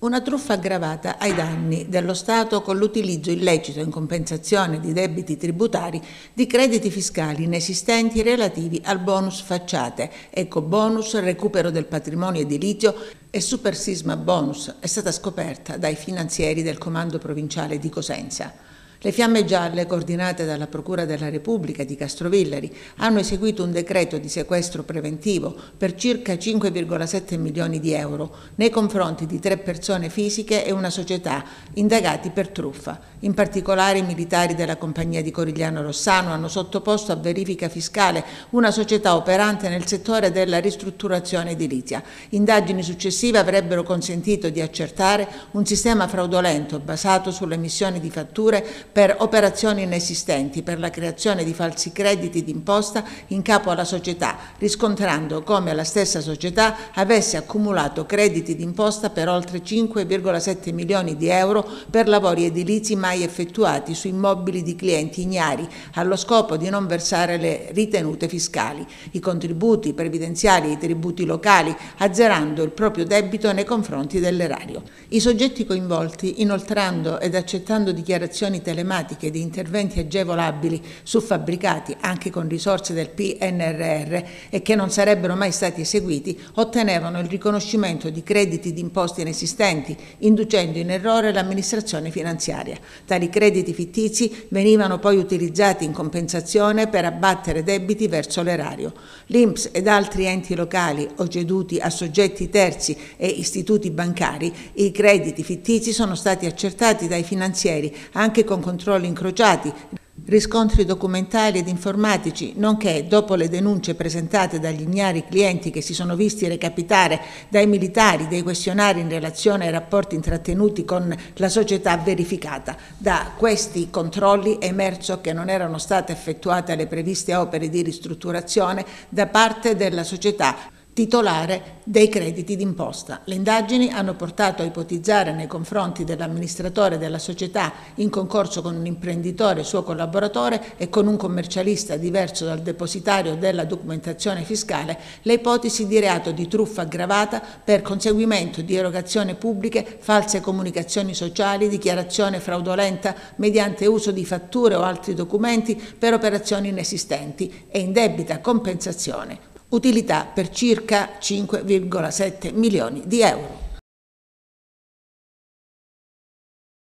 Una truffa aggravata ai danni dello Stato con l'utilizzo illecito in compensazione di debiti tributari di crediti fiscali inesistenti relativi al bonus facciate, ecobonus, recupero del patrimonio edilizio e super sisma bonus è stata scoperta dai finanzieri del Comando Provinciale di Cosenza. Le Fiamme Gialle, coordinate dalla Procura della Repubblica di Castrovillari, hanno eseguito un decreto di sequestro preventivo per circa 5,7 milioni di euro nei confronti di 3 persone fisiche e una società indagati per truffa. In particolare i militari della compagnia di Corigliano Rossano hanno sottoposto a verifica fiscale una società operante nel settore della ristrutturazione edilizia. Indagini successive avrebbero consentito di accertare un sistema fraudolento basato sull'emissione di fatture per operazioni inesistenti per la creazione di falsi crediti d'imposta in capo alla società, riscontrando come la stessa società avesse accumulato crediti d'imposta per oltre 5,7 milioni di euro per lavori edilizi mai effettuati su immobili di clienti ignari, allo scopo di non versare le ritenute fiscali, i contributi previdenziali e i tributi locali, azzerando il proprio debito nei confronti dell'erario. I soggetti coinvolti, inoltrando ed accettando dichiarazioni telematiche di interventi agevolabili su fabbricati anche con risorse del PNRR e che non sarebbero mai stati eseguiti, ottenevano il riconoscimento di crediti d'imposta inesistenti, inducendo in errore l'amministrazione finanziaria. Tali crediti fittizi venivano poi utilizzati in compensazione per abbattere debiti verso l'erario. L'INPS ed altri enti locali o ceduti a soggetti terzi e istituti bancari, i crediti fittizi sono stati accertati dai finanzieri anche con controlli incrociati, riscontri documentali ed informatici, nonché dopo le denunce presentate dagli ignari clienti che si sono visti recapitare dai militari dei questionari in relazione ai rapporti intrattenuti con la società verificata. Da questi controlli è emerso che non erano state effettuate le previste opere di ristrutturazione da parte della società titolare dei crediti d'imposta. Le indagini hanno portato a ipotizzare nei confronti dell'amministratore della società, in concorso con un imprenditore suo collaboratore e con un commercialista diverso dal depositario della documentazione fiscale, le ipotesi di reato di truffa aggravata per conseguimento di erogazioni pubbliche, false comunicazioni sociali, dichiarazione fraudolenta mediante uso di fatture o altri documenti per operazioni inesistenti e indebita compensazione. Utilità per circa 5,7 milioni di euro.